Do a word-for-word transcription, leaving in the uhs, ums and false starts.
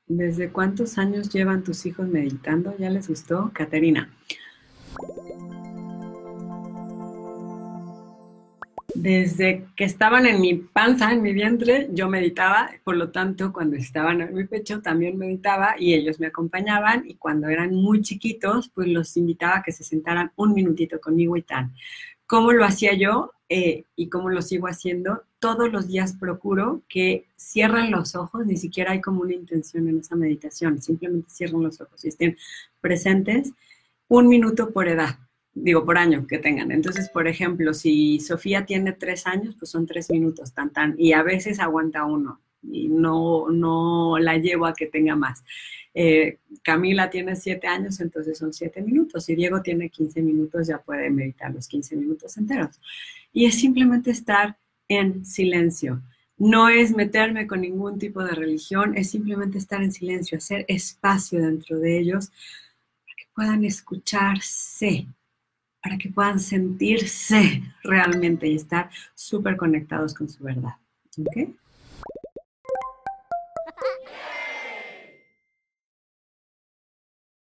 ¿Desde cuántos años llevan tus hijos meditando? ¿Ya les gustó? Caterina. Desde que estaban en mi panza, en mi vientre, yo meditaba, por lo tanto, cuando estaban en mi pecho también meditaba y ellos me acompañaban y cuando eran muy chiquitos, pues los invitaba a que se sentaran un minutito conmigo y tal. ¿Cómo lo hacía yo eh, y cómo lo sigo haciendo? Todos los días procuro que cierren los ojos, ni siquiera hay como una intención en esa meditación, simplemente cierren los ojos y estén presentes un minuto por edad, digo, por año que tengan. Entonces, por ejemplo, si Sofía tiene tres años, pues son tres minutos, tan, tan, y a veces aguanta uno y no, no la llevo a que tenga más. Eh, Camila tiene siete años, entonces son siete minutos. Y Diego tiene quince minutos, ya puede meditar los quince minutos enteros. Y es simplemente estar en silencio. No es meterme con ningún tipo de religión, es simplemente estar en silencio, hacer espacio dentro de ellos para que puedan escucharse, para que puedan sentirse realmente y estar súper conectados con su verdad. ¿Ok?